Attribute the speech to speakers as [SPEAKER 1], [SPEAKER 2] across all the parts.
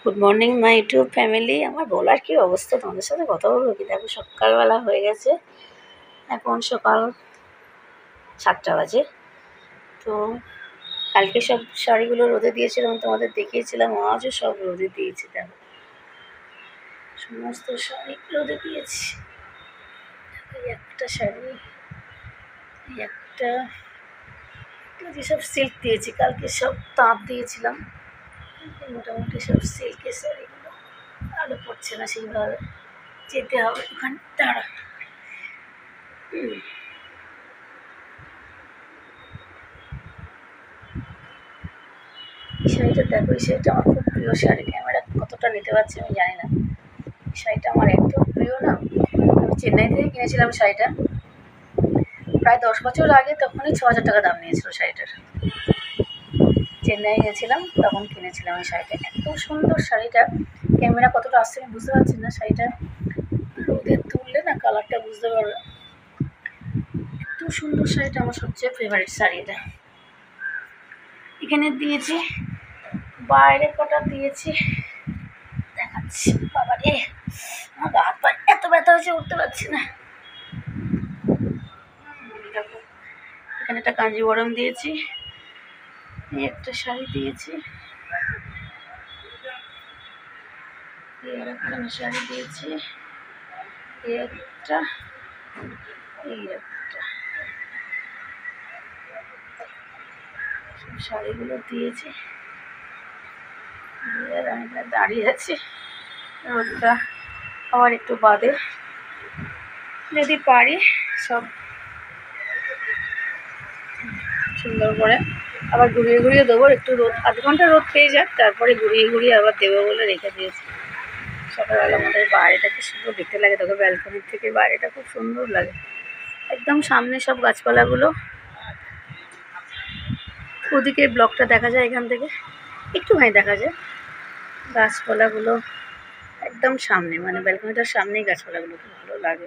[SPEAKER 1] Good morning my YouTube family. আমার বলার কি অবস্থা, তোমাদের সাথে কথা বলবো কি? দেখো সকালবেলা হয়ে গেছে, এখন সকাল 7টা বাজে। তো কালকে সব শাড়িগুলো রোদে দিয়েছিলাম, তোমাদের দেখিয়েছিলাম, আজও সব রোদে দিয়েছি। দেখো সমস্ত শাড়ি রোদে দিয়েছি। এই একটা শাড়ি, এই একটা, যেসব সিল্ক দিয়েছি কালকে সব তাঁত দিয়েছিলাম, মোটামুটি সব সিল্কের শাড়িগুলো আলো পড়ছে না সেইভাবে, যেতে হবে ওখানে। দাঁড়া, এই শাড়িটা দেখো, এই শাড়িটা আমার খুব প্রিয় শাড়ি। ক্যামেরা কতটা নিতে পারছি আমি জানি না, এই শাড়িটা আমার একদম প্রিয় না। আমি চেন্নাই থেকে কিনেছিলাম শাড়িটা প্রায় 10 বছর আগে, তখনই 6,000 টাকা দাম নিয়েছিল শাড়িটার। চেন্নাই গেছিলাম তখন কিনেছিলাম এই শাড়িটা। এত সুন্দর শাড়িটা, ক্যামেরা কতটা আসছে আমি বুঝতে পারছি না, শাড়িটা রোদে তুললে না কালারটা বুঝতে পারবে। এত সুন্দর শাড়িটা, আমার সবচেয়ে ফেভারিট শাড়ি এটা। এখানে দিয়েছি, বাইরে কটা দিয়েছি দেখাচ্ছি। বাবা রে, আমার গা হাত পা এত ব্যথা হয়েছে, উঠতে পারছি না। দেখো এখানে একটা কাঞ্জিবরম দিয়েছি, এই একটা শাড়ি দিয়েছি, এই একটা শাড়ি দিয়েছি, এই একটা, এই একটা, শাড়িগুলো দিয়েছি। আর আমি দাঁড়িয়ে আছি, রোদটা আবার একটু বাদে যদি পারি সব সুন্দর করে আবার ঘুরিয়ে ঘুরিয়ে দেবো। একটু রোদ, আধ ঘন্টা রোদ পেয়ে যাক, তারপরে ঘুরিয়ে ঘুরিয়ে আবার দেবো বলে রেখে দিয়েছি। সকালবেলা আমাদের বাইরেটা কি সুন্দর দেখতে লাগে, তবে ব্যালকনির থেকে বাইরেটা খুব সুন্দর লাগে। একদম সামনে সব গাছপালাগুলো, ওদিকে ব্লকটা দেখা যায়, এখান থেকে একটুখানি দেখা যায় গাছপালাগুলো একদম সামনে, মানে ব্যালকনিটার সামনেই গাছপালাগুলো, খুব ভালো লাগে।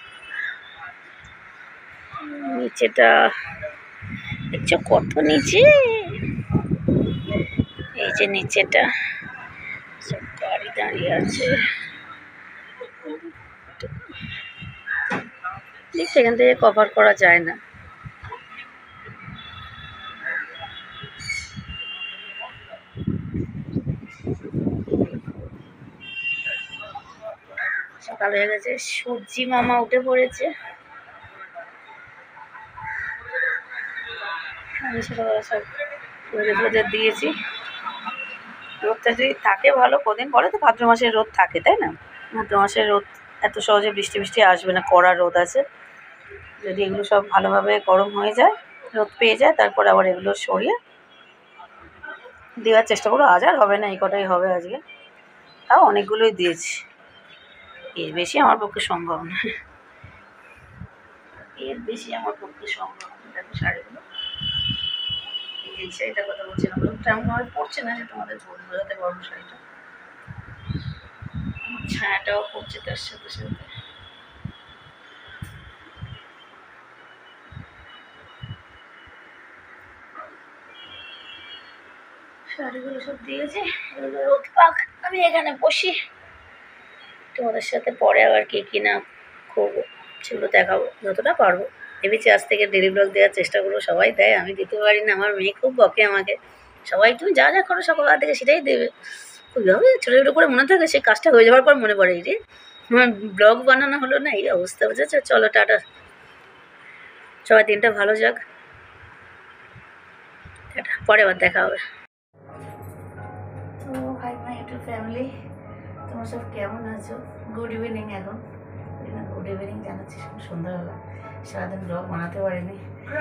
[SPEAKER 1] নিচেটা দেখছো কত নিচে, এই যে নিচেটা সব গাড়ি দাঁড়িয়ে আছে, দেখছি এখান থেকে কভার করা যায় না। সকাল হয়ে গেছে, সবজি মামা উঠে পড়েছে। আমি সকালবেলা সব রোদে দিয়েছি। রোদটা যদি থাকে ভালো, কদিন পরে তো ভাদ্র মাসের রোদ থাকে, তাই না? ভাদ্র মাসের রোদ এত সহজে বৃষ্টি বৃষ্টি আসবে না, কড়া রোদ আছে। যদি এগুলো সব ভালোভাবে গরম হয়ে যায়, রোদ পেয়ে যায়, তারপর আবার এগুলো সরিয়ে দেওয়ার চেষ্টা করবো। আজ আর হবে না, এই কটাই হবে আজকে, তাও অনেকগুলোই দিয়েছি, এর বেশি আমার পক্ষে সম্ভব না, এর বেশি আমার পক্ষে সম্ভব না। দেখো শাড়িগুলো, এই শাড়িটার কথা বলছিলাম, রোদটা এমনভাবে পড়ছে না যে তোমাদের বোঝাতে পারবো। শাড়িটা আমার ছায়াটাও পড়ছে তার সাথে সাথে। শাড়িগুলো সব দিয়েছে, এগুলো রোদ পাক, আমি এখানে বসি, তোমাদের সাথে পরে আবার কি না করবো সেগুলো দেখাবো যতটা পারবো। ভেবেছি আজ থেকে ডেলি ব্লগ দেওয়ার চেষ্টা করবো। সবাই দেয়, আমি দিতে পারি না, আমার মেয়ে খুব বকে আমাকে। সবাই তুমি যা যা করো সকালবেলা থেকে সেটাই দেবে, খুবই ছোটো ছোটো করে মনে থাকে, সেই কাজটা হয়ে যাওয়ার পর মনে পড়ে এই রে আমার ব্লগ বানানো হলো না, এই অবস্থা। বুঝেছো? চলো টাটা, সবাই দিনটা ভালো যাক, টাটা, পরে আবার দেখা হবে। তো হাই মাই ইউটিউব ফ্যামিলি, তোমরা সব কেমন আছো? Good evening. এখন গুড ইভিনিং জানাচ্ছি সন্ধ্যাবেলা, সারাদিন ব্লগ বানাতে পারিনি।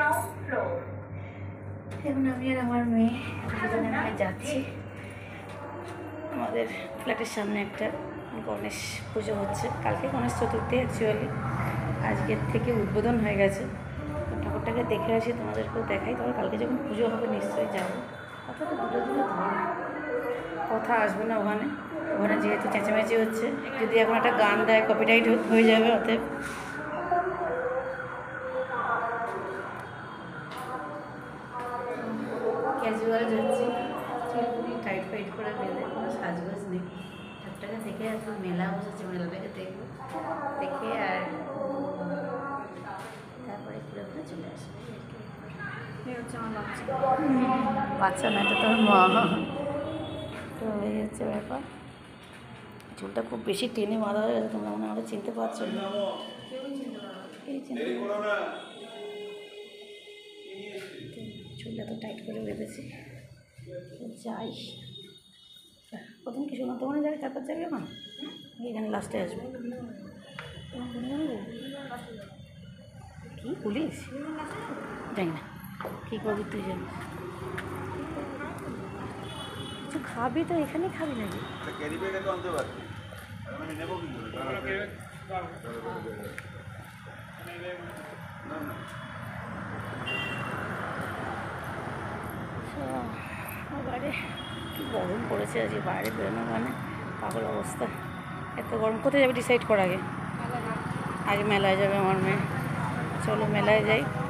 [SPEAKER 1] এখন আমি আর আমার মেয়ে দুজনে মিলে যাচ্ছি, আমাদের ফ্ল্যাটের সামনে একটা গণেশ পুজো হচ্ছে। কালকে গণেশ চতুর্থী, অ্যাকচুয়ালি আজকের থেকে উদ্বোধন হয়ে গেছে। ঠাকুরটাকে দেখে আসি, তোমাদেরকেও দেখাই, তবে কালকে যখন পুজো হবে নিশ্চয়ই যাবো। অর্থাৎ দুটো দিনে কথা আসবে না ওখানে, ওখানে যেহেতু চেঁচামেচি হচ্ছে, যদি এখন একটা গান দেয় কপিরাইট হয়ে যাবে, অতএব ক্যাজুয়াল যাচ্ছি, চুলগুলি টাইট ফাইট করে বেঁধে, কোনো সাজগোজ নেই, ঠাকটাকে দেখে একটু মেলা বসেছে, মেলাটাকে দেখবো, দেখে আর তারপরে ঘুরে ঘুরে চলে আসবে।
[SPEAKER 2] হচ্ছে আমার বাচ্চা।
[SPEAKER 1] বাচ্চা না, এটা তোর মা। তো এই হচ্ছে ব্যাপার। চুলটা খুব বেশি টেনে বাঁধা হয়ে গেছে, তোমরা মনে হয় চিনতে পারছো না। এই চুলটা তো টাইট করে বেঁধেছি। যাই প্রথম কি শোনা তোমার যাবে, তারপর যাবে না এখানে লাস্টে আসবে। তোমার কোনো জানা যাবে কি পুলিশ জানি না কী করবি তুই জানিস। কিছু খাবি তো এখানেই খাবি নাকি? বাইরে কি গরম পড়েছে আজকে, বাইরে বেরোনো মানে পাগল অবস্থা, এত গরম। কোথায় যাবে ডিসাইড কর আগে? আগে মেলায় যাবে আমার মেয়ে, চলো মেলায় যাই।